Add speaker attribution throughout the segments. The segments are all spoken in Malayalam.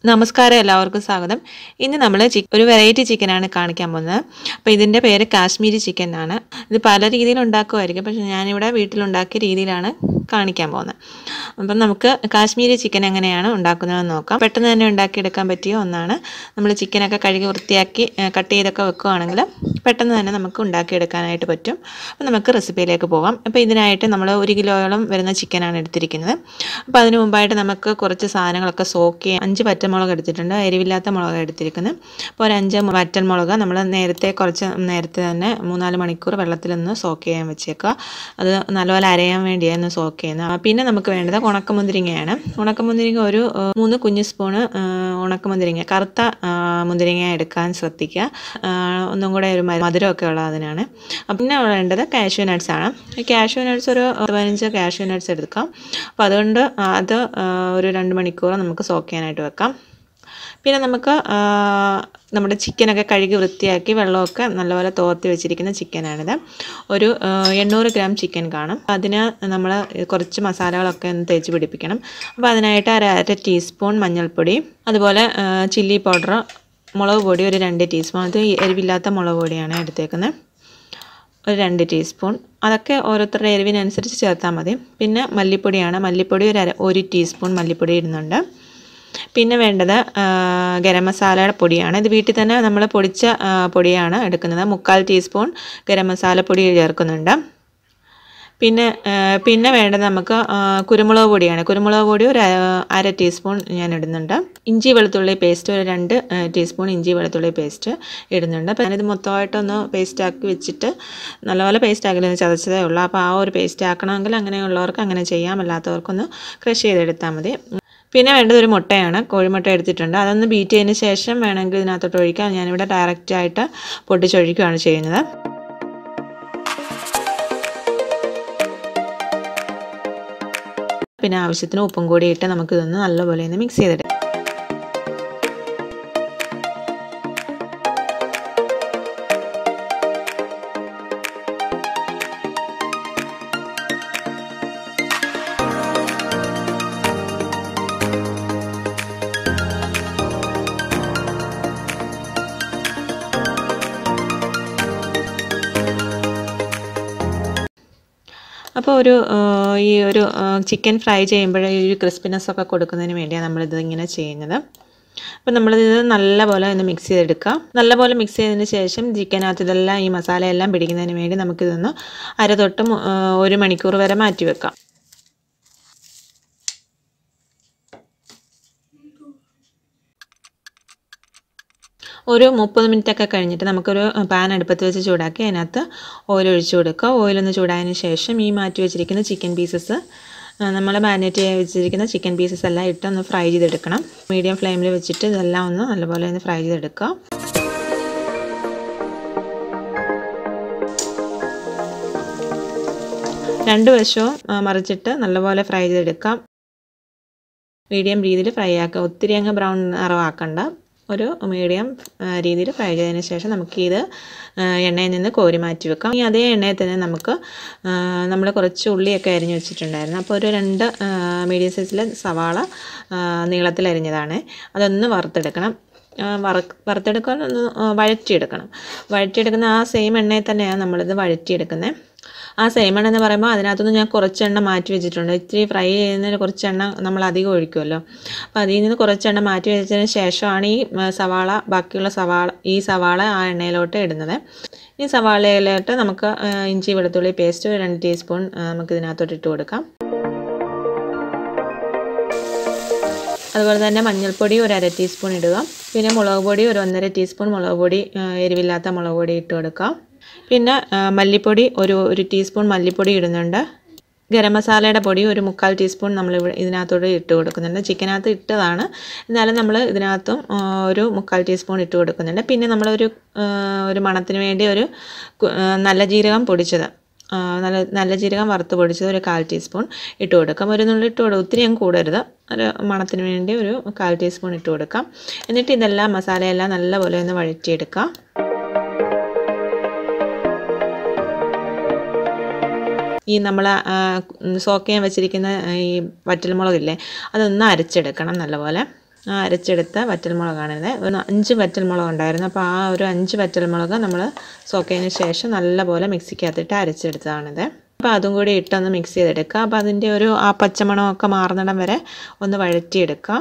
Speaker 1: നമസ്കാരം എല്ലാവർക്കും സ്വാഗതം. ഇന്ന് നമ്മൾ ഒരു വെറൈറ്റി ചിക്കനാണ് കാണിക്കാൻ പോകുന്നത്. അപ്പോൾ ഇതിൻ്റെ പേര് കാശ്മീരി ചിക്കൻ ആണ്. ഇത് പല രീതിയിൽ ഉണ്ടാക്കുമായിരിക്കും, പക്ഷേ ഞാനിവിടെ വീട്ടിലുണ്ടാക്കിയ രീതിയിലാണ് കാണിക്കാൻ പോകുന്നത്. അപ്പം നമുക്ക് കാശ്മീരി ചിക്കൻ എങ്ങനെയാണ് ഉണ്ടാക്കുന്നതെന്ന് നോക്കാം. പെട്ടെന്ന് തന്നെ ഉണ്ടാക്കിയെടുക്കാൻ പറ്റിയ ഒന്നാണ്. നമ്മൾ ചിക്കനൊക്കെ കഴുകി വൃത്തിയാക്കി കട്ട് ചെയ്തൊക്കെ വെക്കുകയാണെങ്കിൽ പെട്ടെന്ന് തന്നെ നമുക്ക് ഉണ്ടാക്കിയെടുക്കാനായിട്ട് പറ്റും. അപ്പോൾ നമുക്ക് റെസിപ്പിയിലേക്ക് പോകാം. അപ്പോൾ ഇതിനായിട്ട് നമ്മൾ 1 കിലോയോളം വരുന്ന ചിക്കനാണ് എടുത്തിരിക്കുന്നത്. അപ്പോൾ അതിന് മുമ്പായിട്ട് നമുക്ക് കുറച്ച് സാധനങ്ങളൊക്കെ സോക്ക് ചെയ്യാൻ 5 വറ്റൽമുളക് എടുത്തിട്ടുണ്ട്. എരിവില്ലാത്ത മുളക് എടുത്തിരിക്കുന്നത്. അപ്പോൾ ഒരു 5 വറ്റൽമുളക് നമ്മൾ നേരത്തെ തന്നെ 3-4 മണിക്കൂർ വെള്ളത്തിലൊന്ന് സോക്ക് ചെയ്യാൻ വെച്ചേക്കുക. അത് നല്ലപോലെ അരയാൻ വേണ്ടിയാണ് സോക്ക് ചെയ്യുന്നത്. പിന്നെ നമുക്ക് വേണ്ടത് ഉണക്കമുന്തിരിങ്ങയാണ്. ഉണക്കമുന്തിരിങ്ങ ഒരു 3 കുഞ്ഞു സ്പൂണ് ഉണക്കമുന്തിരിങ്ങ, കറുത്ത മുന്തിരിങ്ങ എടുക്കാൻ ശ്രദ്ധിക്കുക. ഒന്നും കൂടെ ഒരു മധുരമൊക്കെ ഉള്ളതിനാണ്. പിന്നെ വേണ്ടത് കാഷ്യൂ നട്ട്സ് ആണ്. കാഷ്യൂ നട്ട്സ് ഒരു 15 കാഷ്യൂ നട്ട്സ് എടുക്കാം. അപ്പോൾ അതുകൊണ്ട് അത് ഒരു 2 മണിക്കൂർ നമുക്ക് സോക്ക് ചെയ്യാനായിട്ട് വെക്കാം. പിന്നെ നമുക്ക് നമ്മുടെ ചിക്കനൊക്കെ കഴുകി വൃത്തിയാക്കി വെള്ളമൊക്കെ നല്ലപോലെ തോർത്തി വെച്ചിരിക്കുന്ന ചിക്കനാണിത്. ഒരു 800 ഗ്രാം ചിക്കൻ കാണും. അതിന് നമ്മൾ കുറച്ച് മസാലകളൊക്കെ ഒന്ന് തേച്ച് പിടിപ്പിക്കണം. അപ്പോൾ അതിനായിട്ട് അര ടീസ്പൂൺ മഞ്ഞൾപ്പൊടി, അതുപോലെ ചില്ലി പൗഡർ, മുളക് പൊടി ഒരു 2 ടീസ്പൂൺ. അത് എരിവില്ലാത്ത മുളക് പൊടിയാണ് എടുത്തേക്കുന്നത്, ഒരു 2 ടീസ്പൂൺ. അതൊക്കെ ഓരോരുത്തരുടെ എരിവിനനുസരിച്ച് ചേർത്താൽ മതി. പിന്നെ മല്ലിപ്പൊടിയാണ്. മല്ലിപ്പൊടി ഒരു 1 ടീസ്പൂൺ മല്ലിപ്പൊടി ഇടുന്നുണ്ട്. പിന്നെ വേണ്ടത് ഗരം മസാലയുടെ പൊടിയാണ്. ഇത് വീട്ടിൽ തന്നെ നമ്മൾ പൊടിച്ച പൊടിയാണ് എടുക്കുന്നത്. 3/4 ടീസ്പൂൺ ഗരം മസാലപ്പൊടി ചേർക്കുന്നുണ്ട്. പിന്നെ വേണ്ടത് നമുക്ക് കുരുമുളക് പൊടിയാണ്. കുരുമുളക് പൊടി ഒരു 1/2 ടീസ്പൂൺ ഞാൻ ഇടുന്നുണ്ട്. ഇഞ്ചി വെളുത്തുള്ളി പേസ്റ്റ് ഒരു 2 ടീസ്പൂൺ ഇഞ്ചി വെളുത്തുള്ളി പേസ്റ്റ് ഇടുന്നുണ്ട്. അപ്പോൾ ഞാനിത് മൊത്തമായിട്ടൊന്ന് പേസ്റ്റാക്കി വെച്ചിട്ട് നല്ലപോലെ പേസ്റ്റാക്കി ചതച്ചതേ ഉള്ളൂ. അപ്പോൾ ആ ഒരു പേസ്റ്റ് ആക്കണമെങ്കിൽ അങ്ങനെയുള്ളവർക്ക് അങ്ങനെ ചെയ്യാം, അല്ലാത്തവർക്കൊന്ന് ക്രഷ് ചെയ്തെടുത്താൽ മതി. പിന്നെ വേണ്ടത് ഒരു മുട്ടയാണ്. കോഴിമുട്ട എടുത്തിട്ടുണ്ട്. അതൊന്ന് ബീറ്റ് ചെയ്തതിന് ശേഷം വേണമെങ്കിൽ ഇതിനകത്തോട്ട് ഒഴിക്കാം. ഞാനിവിടെ ഡയറക്റ്റായിട്ട് പൊട്ടിച്ചൊഴിക്കുകയാണ് ചെയ്യുന്നത്. പിന്നെ ആവശ്യത്തിന് ഉപ്പും കൂടി ഇട്ട് നമുക്കിതൊന്ന് നല്ലപോലെ ഒന്ന് മിക്സ് ചെയ്തെടുക്കാം. അപ്പോൾ ഈ ഒരു ചിക്കൻ ഫ്രൈ ചെയ്യുമ്പോഴേ ഈ ഒരു ക്രിസ്പിനെസ്സൊക്കെ കൊടുക്കുന്നതിന് വേണ്ടിയാണ് നമ്മളിത് ഇങ്ങനെ ചെയ്യുന്നത്. അപ്പോൾ നമ്മളിത് നല്ലപോലെ ഒന്ന് മിക്സ് ചെയ്തെടുക്കാം. നല്ലപോലെ മിക്സ് ചെയ്തതിന് ശേഷം ചിക്കനകത്ത് ഇതെല്ലാം ഈ മസാലയെല്ലാം പിടിക്കുന്നതിന് വേണ്ടി നമുക്കിതൊന്ന് 1/2 തൊട്ട് 1 മണിക്കൂർ വരെ മാറ്റി വെക്കാം. ഒരു 30 മിനിറ്റൊക്കെ കഴിഞ്ഞിട്ട് നമുക്കൊരു പാൻ അടുപ്പത്ത് വെച്ച് ചൂടാക്കി അതിനകത്ത് ഓയിൽ ഒഴിച്ചു കൊടുക്കുക. ഓയിലൊന്ന് ചൂടായതിന് ശേഷം ഈ മാറ്റി വെച്ചിരിക്കുന്ന ചിക്കൻ പീസസ്, നമ്മൾ മാരിനേറ്റ് ചെയ്ത് വെച്ചിരിക്കുന്ന ചിക്കൻ പീസസ് എല്ലാം ഇട്ട് ഒന്ന് ഫ്രൈ ചെയ്തെടുക്കണം. മീഡിയം ഫ്ലെയിമിൽ വെച്ചിട്ട് ഇതെല്ലാം ഒന്ന് നല്ലപോലെ ഒന്ന് ഫ്രൈ ചെയ്തെടുക്കുക. രണ്ട് വശവും മറിച്ചിട്ട് നല്ലപോലെ ഫ്രൈ ചെയ്തെടുക്കാം. മീഡിയം രീതിയിൽ ഫ്രൈ ആക്കുക. ഒത്തിരി അങ്ങ് ബ്രൗൺ നിറമാക്കണ്ട. ഒരു മീഡിയം രീതിയിൽ ഫ്രൈ ചെയ്തതിന് ശേഷം നമുക്കിത് എണ്ണയിൽ നിന്ന് കോരി മാറ്റി വെക്കാം. ഈ അതേ എണ്ണയിൽ തന്നെ നമ്മൾ കുറച്ച് ഉള്ളിയൊക്കെ അരിഞ്ഞ് വെച്ചിട്ടുണ്ടായിരുന്നു. അപ്പോൾ ഒരു 2 മീഡിയം സൈസിലെ സവാള നീളത്തിൽ അരിഞ്ഞതാണ്. അതൊന്ന് വറുത്തെടുക്കണം. വറുത്തെടുക്കാൻ ഒന്ന് വഴറ്റിയെടുക്കുന്ന ആ സെയിം എണ്ണയിൽ തന്നെയാണ് നമ്മളിത് വഴറ്റിയെടുക്കുന്നത്. ആ സെയിം എണ്ണ എന്ന് പറയുമ്പോൾ അതിനകത്തുനിന്ന് ഞാൻ കുറച്ച് എണ്ണ മാറ്റി വെച്ചിട്ടുണ്ട്. ഇത്തിരി ഫ്രൈ ചെയ്യുന്നതിന് കുറച്ച് എണ്ണ നമ്മൾ അധികം ഒഴിക്കുമല്ലോ. അപ്പോൾ അതിൽ നിന്ന് കുറച്ച് എണ്ണ മാറ്റി വെച്ചതിന് ശേഷമാണ് ബാക്കിയുള്ള സവാള ആ എണ്ണയിലോട്ട് ഇടുന്നത്. ഈ സവാളയിലോട്ട് നമുക്ക് ഇഞ്ചി വെളുത്തുള്ളി പേസ്റ്റ് ഒരു 2 ടീസ്പൂൺ നമുക്ക് ഇതിനകത്തോട്ട് ഇട്ട് കൊടുക്കാം. അതുപോലെ തന്നെ മഞ്ഞൾപ്പൊടി ഒരു 1/2 ടീസ്പൂൺ ഇടുക. പിന്നെ മുളക് പൊടി ഒരു 1.5 ടീസ്പൂൺ മുളക് പൊടി, എരിവില്ലാത്ത മുളക് പൊടി ഇട്ട് കൊടുക്കാം. പിന്നെ മല്ലിപ്പൊടി ഒരു ടീസ്പൂൺ മല്ലിപ്പൊടി ഇടുന്നുണ്ട്. ഗരം മസാലയുടെ പൊടി ഒരു 3/4 ടീസ്പൂൺ നമ്മൾ ഇതിനകത്തോട്ട് ഇട്ട് കൊടുക്കുന്നുണ്ട്. ചിക്കനകത്ത് ഇട്ടതാണ്, എന്നാലും നമ്മൾ ഇതിനകത്തും ഒരു 3/4 ടീസ്പൂൺ ഇട്ട് കൊടുക്കുന്നുണ്ട്. പിന്നെ നമ്മളൊരു മണത്തിന് വേണ്ടി ഒരു നല്ല ജീരകം പൊടിച്ചത്, നല്ല ജീരകം വറുത്ത് പൊടിച്ചത് ഒരു 1/4 ടീസ്പൂൺ ഇട്ട് കൊടുക്കാം. ഒരു നുള്ളി ഇട്ട് കൊടുക്കാം, ഒത്തിരി അങ്ങ് കൂടരുത്. ഒരു മണത്തിന് വേണ്ടി ഒരു 1/4 ടീസ്പൂൺ ഇട്ട് കൊടുക്കാം. എന്നിട്ട് ഇതെല്ലാം മസാലയെല്ലാം നല്ലപോലെ ഒന്ന് വഴറ്റിയെടുക്കാം. ഈ നമ്മൾ സോക്ക് ചെയ്യാൻ വെച്ചിരിക്കുന്ന ഈ വറ്റൽമുളകില്ലേ, അതൊന്ന് അരച്ചെടുക്കണം നല്ലപോലെ. അരച്ചെടുത്ത വറ്റൽമുളകാണിത്. ഒരു 5 വറ്റൽമുളക് ഉണ്ടായിരുന്നു. അപ്പോൾ ആ ഒരു 5 വറ്റൽമുളക് നമ്മൾ സോക്കതിന് ശേഷം നല്ലപോലെ മിക്സിക്കകത്തിട്ട് അരച്ചെടുത്തതാണിത്. അപ്പോൾ അതും കൂടി ഇട്ടൊന്ന് മിക്സ് ചെയ്തെടുക്കുക. അപ്പോൾ അതിൻ്റെ ആ പച്ചമണമൊക്കെ മാറുന്നിടം വരെ ഒന്ന് വഴറ്റിയെടുക്കുക.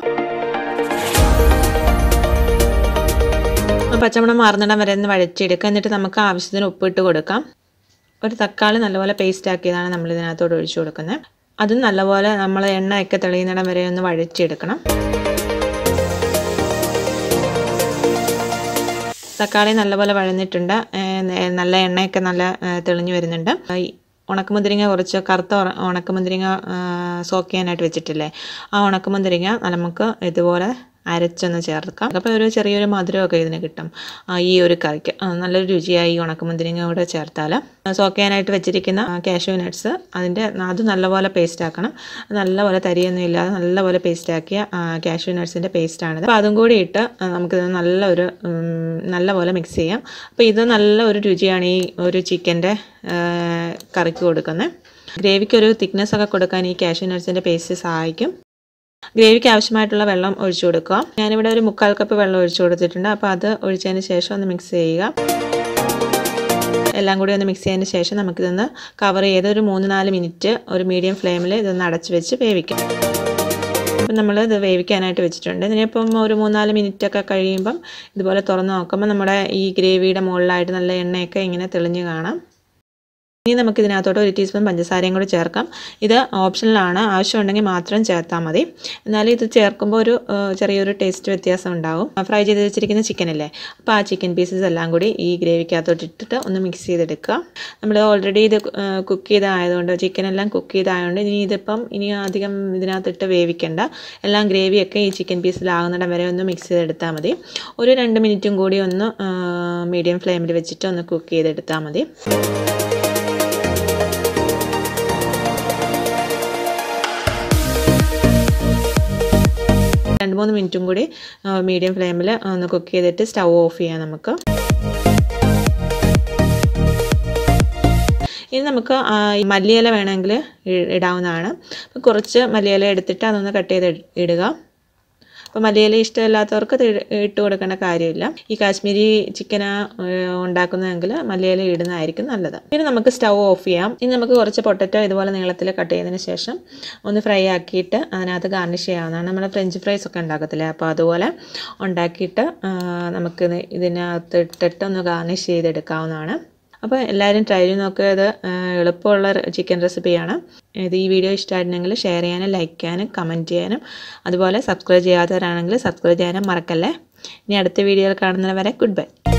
Speaker 1: പച്ചമണം മാറുന്നിടം വരെ ഒന്ന് വഴറ്റിയെടുക്കുക. എന്നിട്ട് നമുക്ക് ആവശ്യത്തിന് ഉപ്പിട്ട് കൊടുക്കാം. ഒരു തക്കാളി നല്ലപോലെ പേസ്റ്റ് ആക്കിയതാണ് നമ്മൾ ഇതിനകത്തോട് ഒഴിച്ചു കൊടുക്കുന്നത്. അതും നല്ലപോലെ നമ്മൾ എണ്ണയൊക്കെ തെളിയുന്നിടം വരെ ഒന്ന് വഴറ്റിയെടുക്കണം. തക്കാളി നല്ലപോലെ വഴന്നിട്ടുണ്ട്. നല്ല എണ്ണയൊക്കെ നല്ല തെളിഞ്ഞു വരുന്നുണ്ട്. ഉണക്കമുന്തിരിങ്ങ കുറച്ച് കറുത്ത ഉണക്കമുന്തിരിങ്ങ സോക്ക് ചെയ്യാനായിട്ട് വെച്ചിട്ടില്ലേ, ആ ഉണക്കമുന്തിരിങ്ങ നമുക്ക് ഇതുപോലെ അരച്ചൊന്ന് ചേർക്കാം. അപ്പോൾ ഒരു ചെറിയൊരു മധുരമൊക്കെ ഇതിന് കിട്ടും ഈ ഒരു കറിക്ക്. നല്ലൊരു രുചിയായി ഈ ഉണക്കമുന്തിരിങ്ങ കൂടെ ചേർത്താൽ. സോക്ക് ചെയ്യാനായിട്ട് വെച്ചിരിക്കുന്ന കാഷ്യൂ നട്ട്സ് അത് നല്ലപോലെ പേസ്റ്റ് ആക്കണം. നല്ലപോലെ തരിയൊന്നും ഇല്ലാതെ നല്ലപോലെ പേസ്റ്റ് ആക്കിയ കാഷ്യൂ നട്ട്സിൻ്റെ പേസ്റ്റാണിത്. അപ്പോൾ അതും കൂടി ഇട്ട് നമുക്കിത് നല്ലപോലെ മിക്സ് ചെയ്യാം. അപ്പോൾ ഇത് നല്ല ഒരു രുചിയാണ് ഈ ഒരു ചിക്കൻ്റെ കറിക്ക് കൊടുക്കുന്നത്. ഗ്രേവിക്ക് ഒരു തിക്നെസ് ഒക്കെ കൊടുക്കാൻ ഈ കാഷ്യൂ നട്ട്സിൻ്റെ പേസ്റ്റ് സഹായിക്കും. ഗ്രേവിക്ക് ആവശ്യമായിട്ടുള്ള വെള്ളം ഒഴിച്ചു കൊടുക്കുക. ഞാനിവിടെ ഒരു 3/4 കപ്പ് വെള്ളം ഒഴിച്ചു കൊടുത്തിട്ടുണ്ട്. അപ്പോൾ അത് ഒഴിച്ചതിന് ശേഷം ഒന്ന് മിക്സ് ചെയ്യുക. എല്ലാം കൂടി ഒന്ന് മിക്സ് ചെയ്തതിന് ശേഷം നമുക്കിതൊന്ന് കവർ ചെയ്ത് ഒരു 3-4 മിനിറ്റ് ഒരു മീഡിയം ഫ്ലെയിമിൽ ഇതൊന്ന് അടച്ച് വെച്ച് വേവിക്കാം. അപ്പം നമ്മൾ ഇത് വേവിക്കാനായിട്ട് വെച്ചിട്ടുണ്ട്. ഇതിനിപ്പം ഒരു 3-4 മിനിറ്റൊക്കെ കഴിയുമ്പം ഇതുപോലെ തുറന്ന് നോക്കുമ്പോൾ നമ്മുടെ ഈ ഗ്രേവിയുടെ മുകളിലായിട്ട് നല്ല എണ്ണയൊക്കെ ഇങ്ങനെ തെളിഞ്ഞ് കാണാം. ഇനി നമുക്ക് ഇതിനകത്തോട്ട് 1 ടീസ്പൂൺ പഞ്ചസാരയും കൂടി ചേർക്കാം. ഇത് ഓപ്ഷണലാണ്, ആവശ്യമുണ്ടെങ്കിൽ മാത്രം ചേർത്താൽ മതി. എന്നാലും ഇത് ചേർക്കുമ്പോൾ ഒരു ചെറിയൊരു ടേസ്റ്റ് വ്യത്യാസം ഉണ്ടാകും. ഫ്രൈ ചെയ്ത് വെച്ചിരിക്കുന്ന ചിക്കനല്ലേ, അപ്പോൾ ആ ചിക്കൻ പീസസ് എല്ലാം കൂടി ഈ ഗ്രേവിക്കകത്തോട്ട് ഇട്ടിട്ട് ഒന്ന് മിക്സ് ചെയ്തെടുക്കുക. നമ്മൾ ഓൾറെഡി ഇത് കുക്ക് ചെയ്തായതുകൊണ്ട് ചിക്കനെല്ലാം കുക്ക് ചെയ്തായതുകൊണ്ട് ഇനി അധികം ഇതിനകത്തിട്ട് വേവിക്കേണ്ട. എല്ലാം ഗ്രേവിയൊക്കെ ഈ ചിക്കൻ പീസിലാകുന്നിടം വരെ ഒന്ന് മിക്സ് ചെയ്തെടുത്താൽ മതി. ഒരു 2 മിനിറ്റും കൂടി ഒന്ന് മീഡിയം ഫ്ലെയിമിൽ വെച്ചിട്ട് ഒന്ന് കുക്ക് ചെയ്തെടുത്താൽ മതി. 2-3 മിനിറ്റും കൂടി മീഡിയം ഫ്ലെയിമിൽ ഒന്ന് കുക്ക് ചെയ്തിട്ട് സ്റ്റൗ ഓഫ് ചെയ്യാം നമുക്ക്. ഇനി നമുക്ക് മല്ലിയില വേണമെങ്കിൽ ഇടാവുന്നതാണ്. അപ്പോൾ കുറച്ച് മല്ലിയില എടുത്തിട്ട് അതൊന്ന് കട്ട് ചെയ്ത് ഇടുക. അപ്പോൾ മല്ലിയില ഇഷ്ടമില്ലാത്തവർക്ക് ഇട്ട് കൊടുക്കേണ്ട കാര്യമില്ല. ഈ കാശ്മീരി ചിക്കൻ ഉണ്ടാക്കുന്നതെങ്കിൽ മല്ലിയില ഇടുന്നതായിരിക്കും നല്ലത്. പിന്നെ നമുക്ക് സ്റ്റൗ ഓഫ് ചെയ്യാം. ഇനി നമുക്ക് കുറച്ച് പൊട്ടറ്റോ ഇതുപോലെ നീളത്തിൽ കട്ട് ചെയ്തതിന് ശേഷം ഒന്ന് ഫ്രൈ ആക്കിയിട്ട് അതിനകത്ത് ഗാർണിഷ് ചെയ്യാവുന്നതാണ്. നമ്മൾ ഫ്രഞ്ച് ഫ്രൈസ് ഒക്കെ ഉണ്ടാക്കത്തില്ലേ, അപ്പോൾ അതുപോലെ ഉണ്ടാക്കിയിട്ട് നമുക്ക് ഇതിനകത്ത് ഇട്ടിട്ട് ഒന്ന് ഗാർണിഷ് ചെയ്തെടുക്കാവുന്നതാണ്. അപ്പോൾ എല്ലാവരും ട്രൈ ചെയ്ത് നോക്കുക. ഇത് എളുപ്പമുള്ള ചിക്കൻ റെസിപ്പിയാണ്. ഈ വീഡിയോ ഇഷ്ടമായിട്ടുണ്ടെങ്കിൽ ഷെയർ ചെയ്യാനും ലൈക്ക് ചെയ്യാനും കമൻറ്റ് ചെയ്യാനും അതുപോലെ സബ്സ്ക്രൈബ് ചെയ്യാത്തവരാണെങ്കിൽ സബ്സ്ക്രൈബ് ചെയ്യാനും മറക്കല്ലേ. ഇനി അടുത്ത വീഡിയോയിൽ കാണുന്നവരെ ഗുഡ് ബൈ.